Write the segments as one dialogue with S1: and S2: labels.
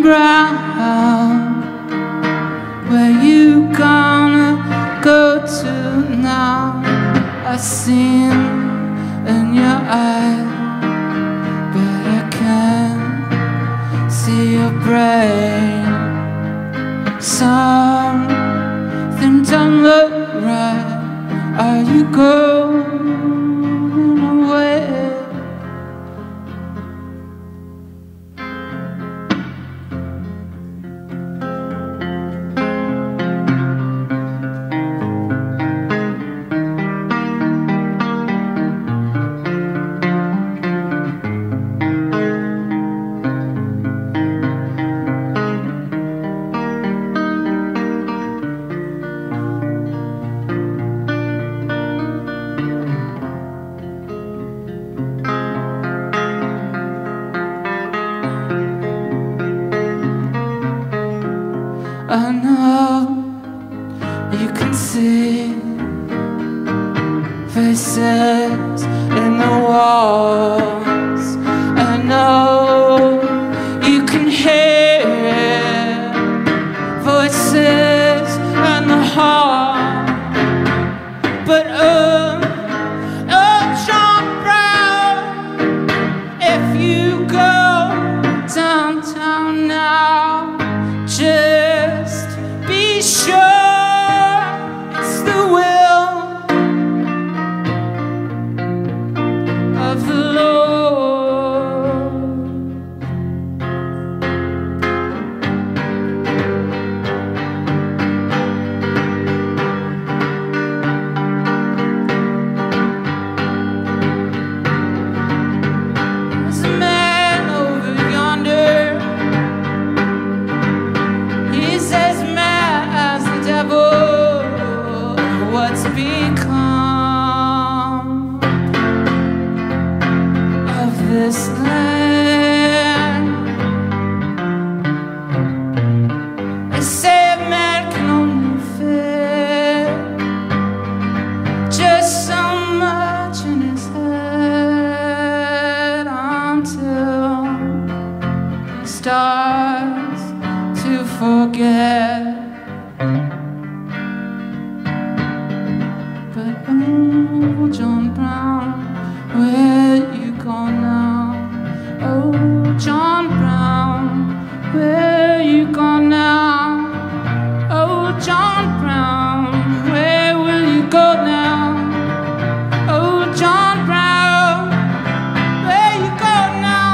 S1: ground. Where you gonna go to now? I see in your eyes, but I can't see your brain. Something don't look right. Are you going away? I know you can see faces in the walls. I know you can hear voices in the hall. But John Brown, if you go downtown now, just be sure it's the will of the Lord. There's a man over yonder. He's as mad as the devil. What's become of this land? They say a man can only fit just so much in his head until he starts to forget. But oh, John Brown, where you go now? Oh, John Brown, where you go now? Oh, John Brown, where will you go now? Oh, John Brown, where you go now?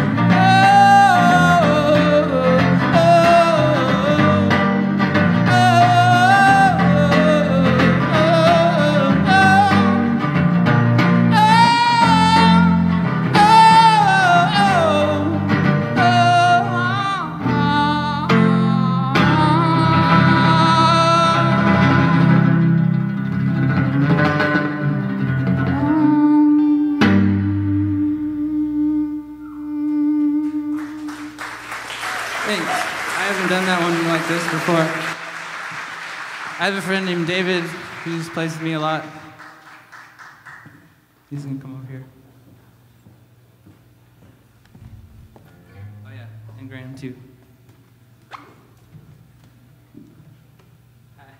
S2: Thanks. I haven't done that one like this before. I have a friend named David who's plays with me a lot. He's gonna come over here. Oh yeah, and Graham too. Hi.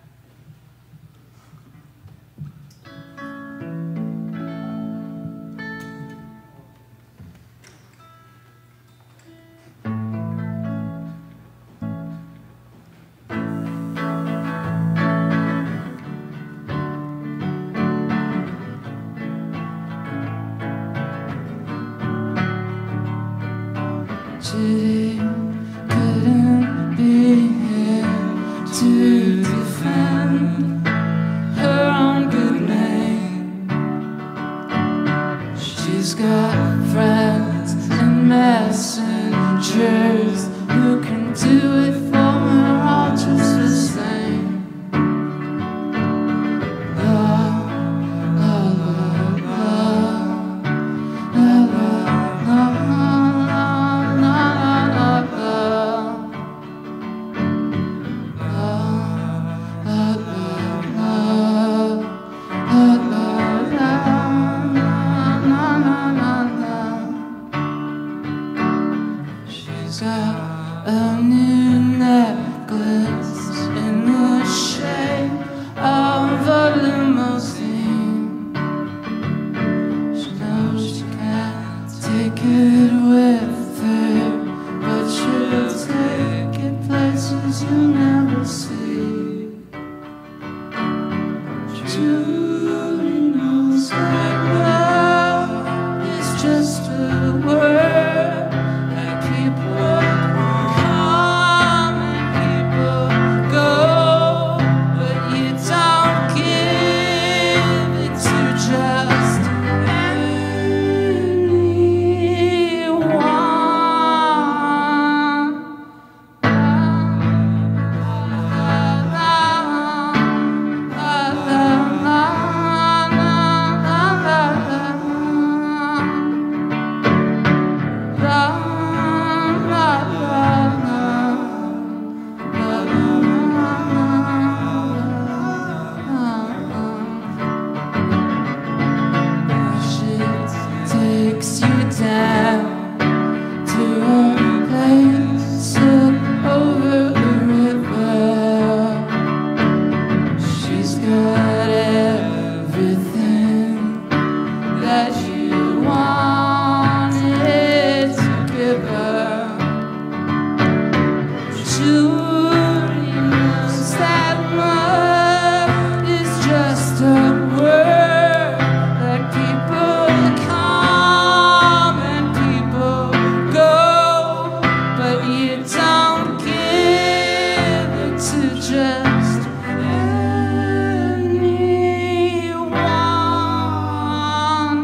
S1: She couldn't be here to defend her own good name. She's got friends and messengers who can do it for her all just the same. Love, love, love, love, love, love, love. She's got a new necklace in the shape of a limousine. She knows she can't take it with her, but she'll take it places you'll never see. Judy knows that love is just a word that people come and people go, but you don't give it to just anyone. Takes you down to a place over the river. She's got everything that you wanted to give her. Judy knows that love is just a word that people come and people go, but you don't give it to just anyone.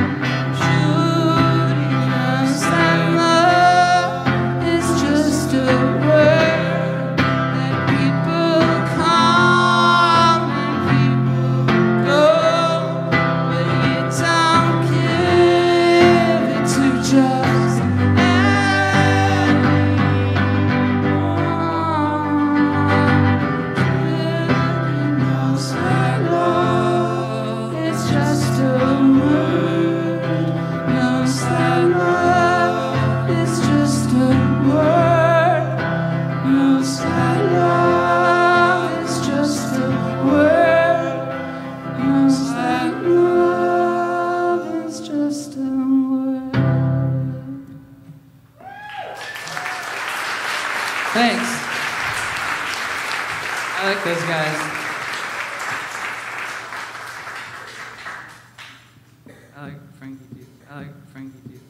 S1: Judy knows that love is just a word that people come and people go, but you don't give it to just
S2: Thanks. I like those guys. I like Frankie too. I like Frankie too.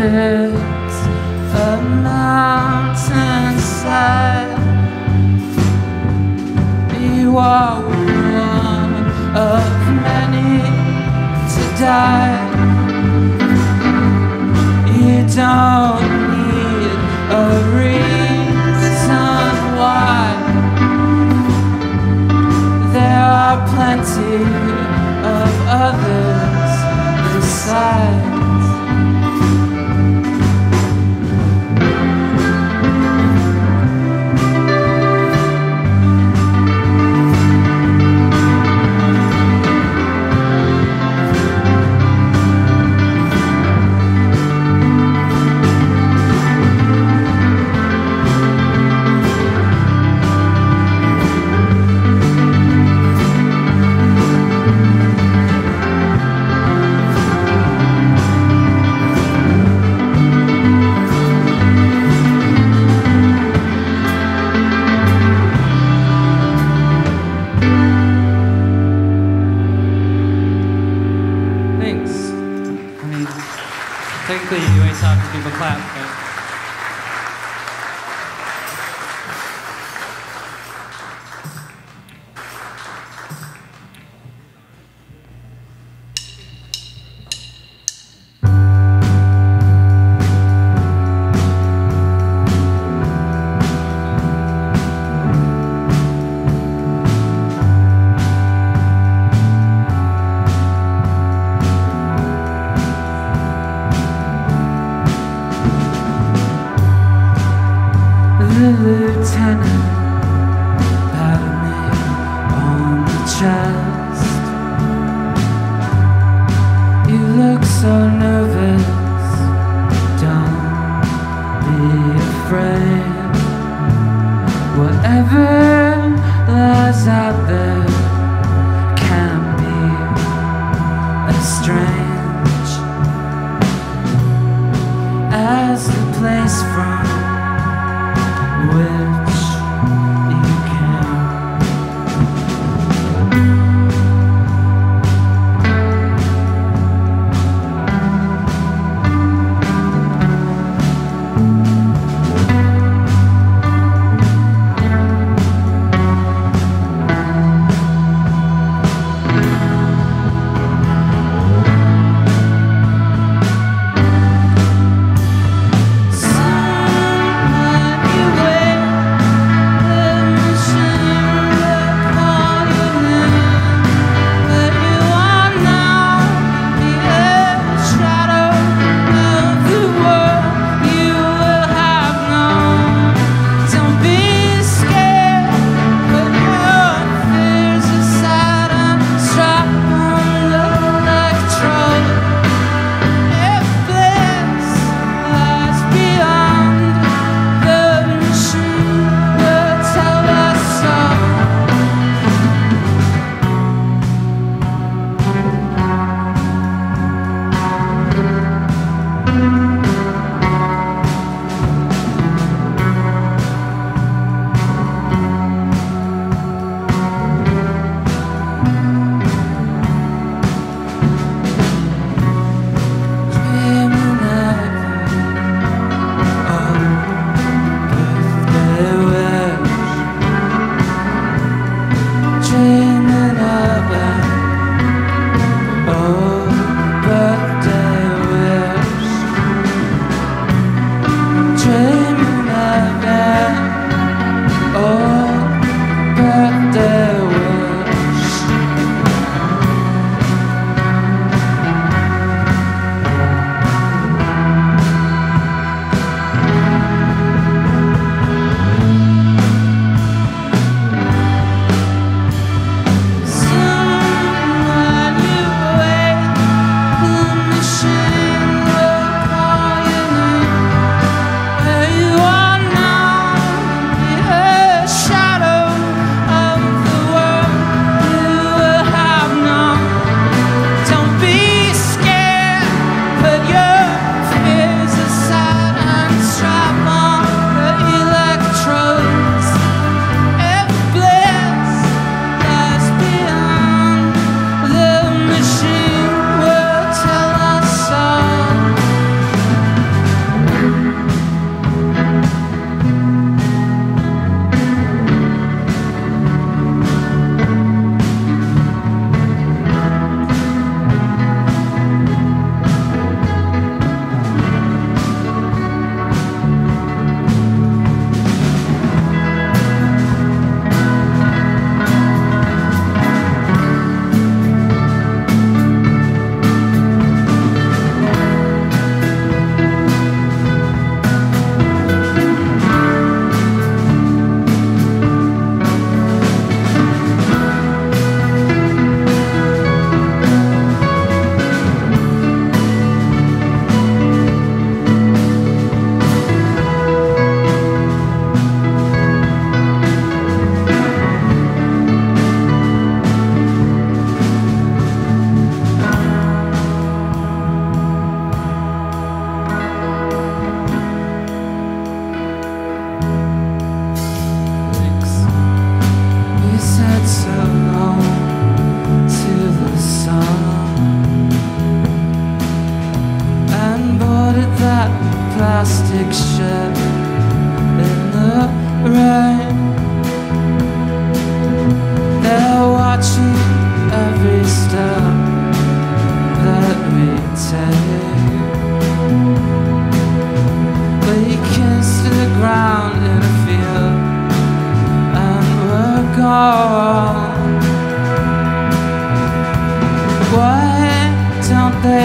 S1: it's a mountainside. You are one of many to die. You don't need a reason why. There are plenty of others besides.
S2: Technically, you always have to people clap, but...
S1: The lieutenant patted me on the chest. You look so nervous, don't be afraid. Whatever lies out there can be as strange as the place from which you came.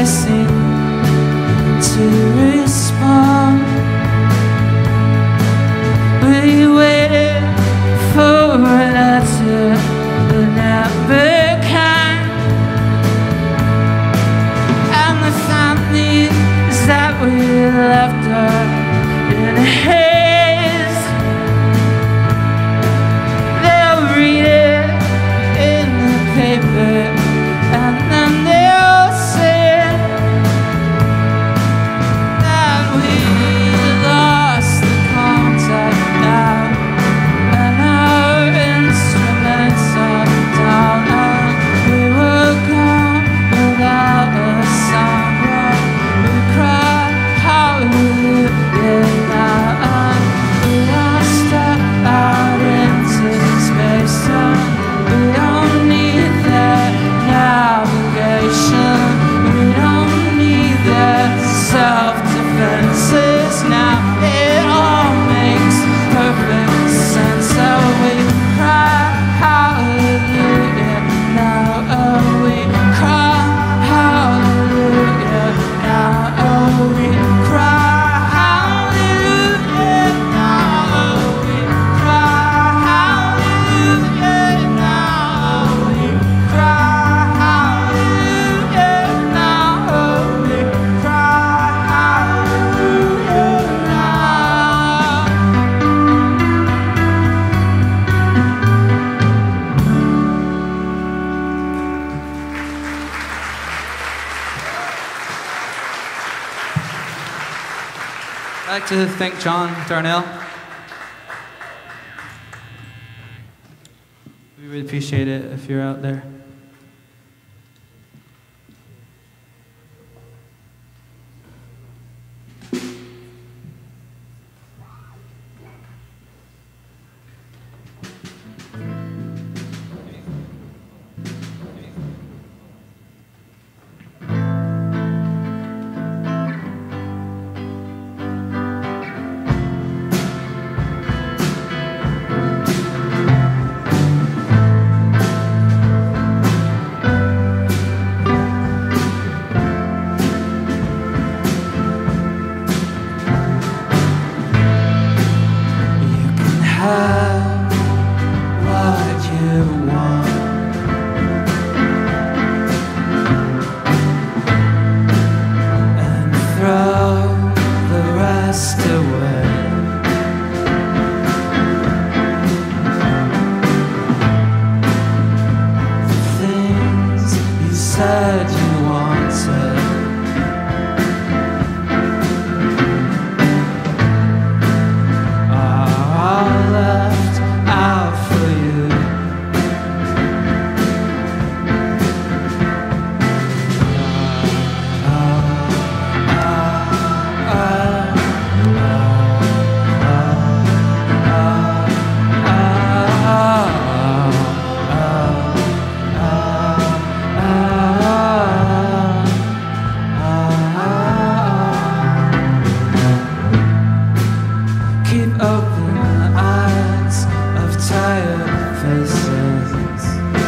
S1: they seem to respond. We waited for a letter that never came, and the families that we left are in a haze. They'll read it in the paper, and then they'll say that we lost the contact now, and our instruments are down, and we were gone without a sound. We cried hallelujah now, and we are stuck out into space, and we don't need their navigation, we don't need their self-defenses now. It all makes perfect sense. So we cry hallelujah now, oh we cry hallelujah now, oh we cry hallelujah now, oh we cry hallelujah now, oh we cry hallelujah now, oh we cry hallelujah now.
S2: I'd like to thank John Darnell. We really appreciate it if you're out there. You can have what you want, and throw the rest away. The things you said you wanted are all left out for you. Keep open the eyes of tired faces.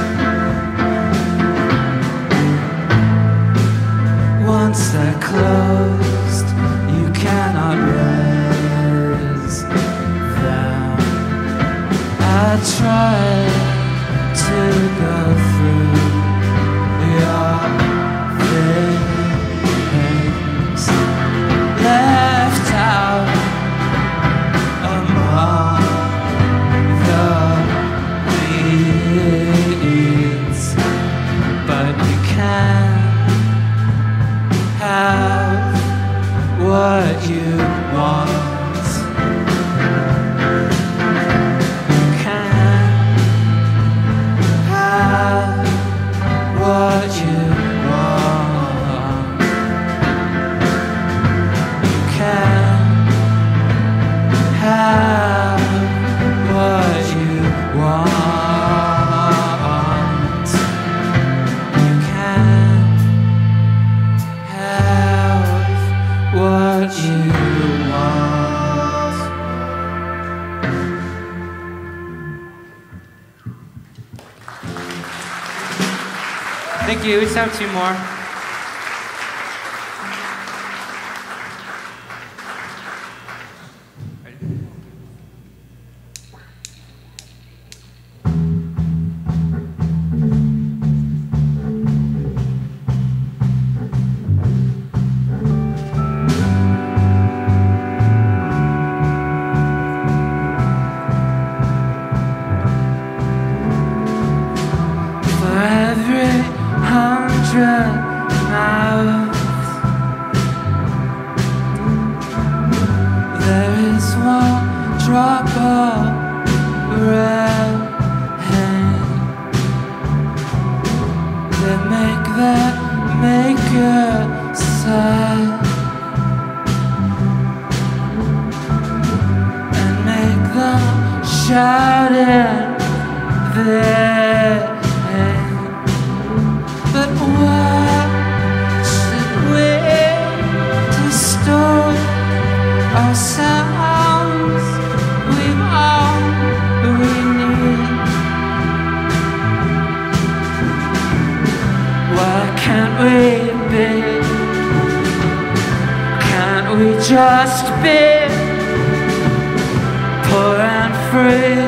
S2: Once they're closed, you cannot raise them. I tried to go through your things left out among the weeds, but you can have what you want. You can have what you want. You can have what you want. You can have what you want. Thank you. We just have two more.
S1: 100 mouths. There is one drop of red hand. They make that maker sad and make them shout in their hand. But why should we distort ourselves? We've all we need. Why can't we be? Can't we just be poor and free?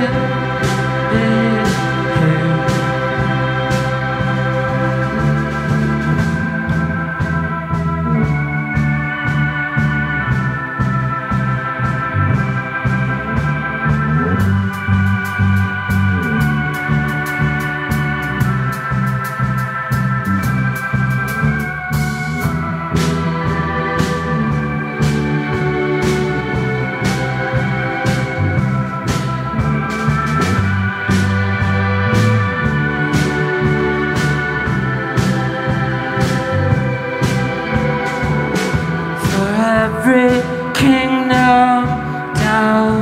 S1: Every kingdom down,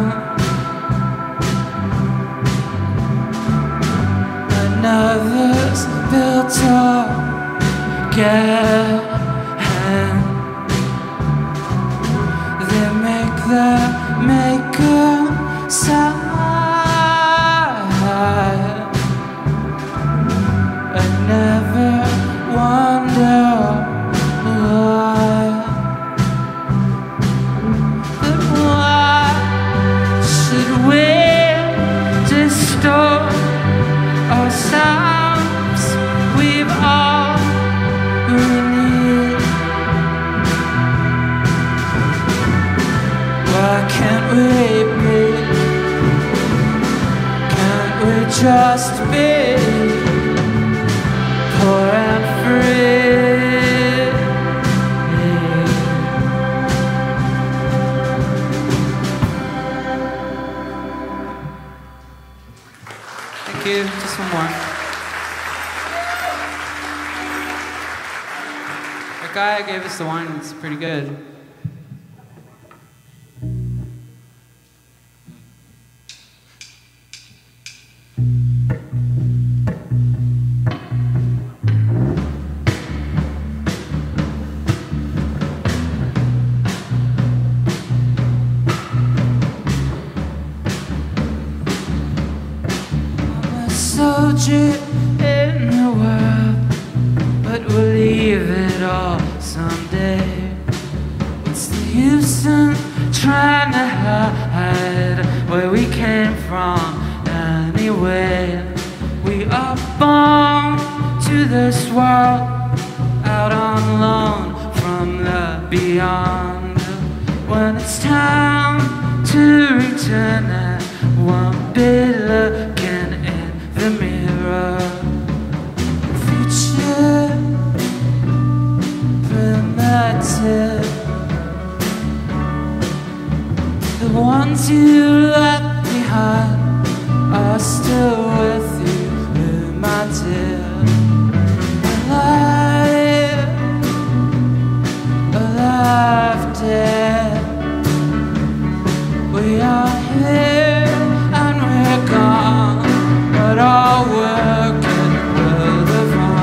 S1: another's built up again. They make the maker sad and never wonder why. Ourselves, we've all we need. Why can't we be? Can't we just be poor and free?
S2: Thank you. Just one more. The guy gave us the wine. It's pretty good.
S1: Soldier in the world, but we'll leave it all someday. What's the use in trying to hide where we came from anyway? We are born to this world, out on loan from the beyond. When it's time to return, I won't be looking in the mirror. Future primitive, the ones you left behind are still with you, my dear. Alive, alive, dead. We are here and we're gone, but our work will live on.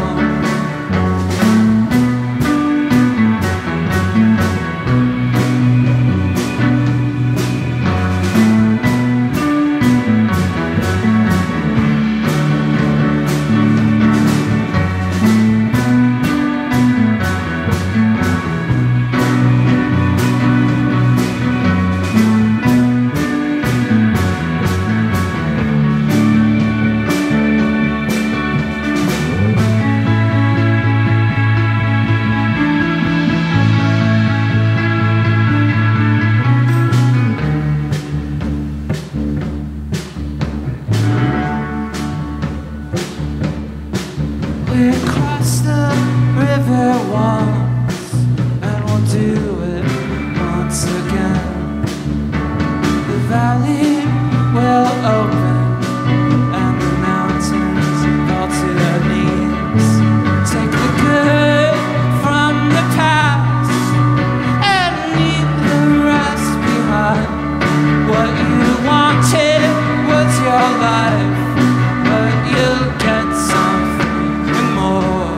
S1: We crossed the river once, and we'll do it once again. The valley will open, and the mountains fall to their knees. Take the good from the past and leave the rest behind. What you wanted was your life, but you'll get something more.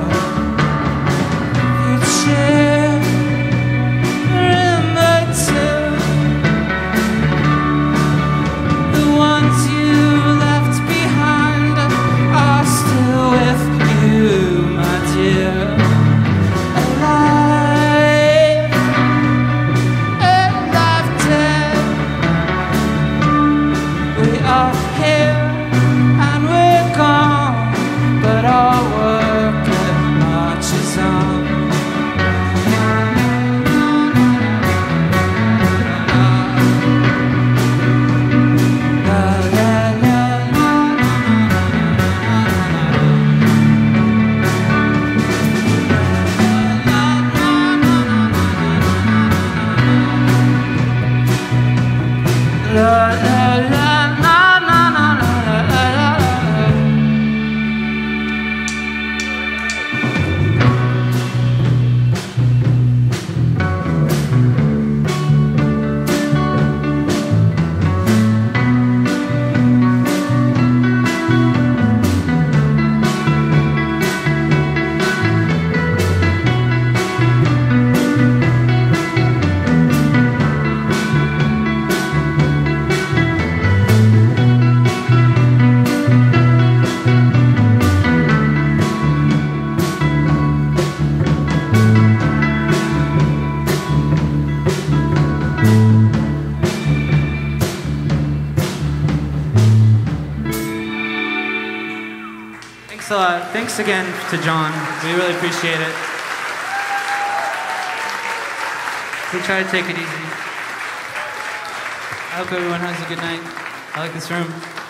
S1: Future remember too, the ones you left behind are still with you, my dear. Alive, alive, dead. We are here and we're gone, but our work it marches on. La la la na na na na la la la. Thanks a lot. Thanks again to John. We really appreciate it. We try to take it easy. I hope everyone has a good night. I like this room.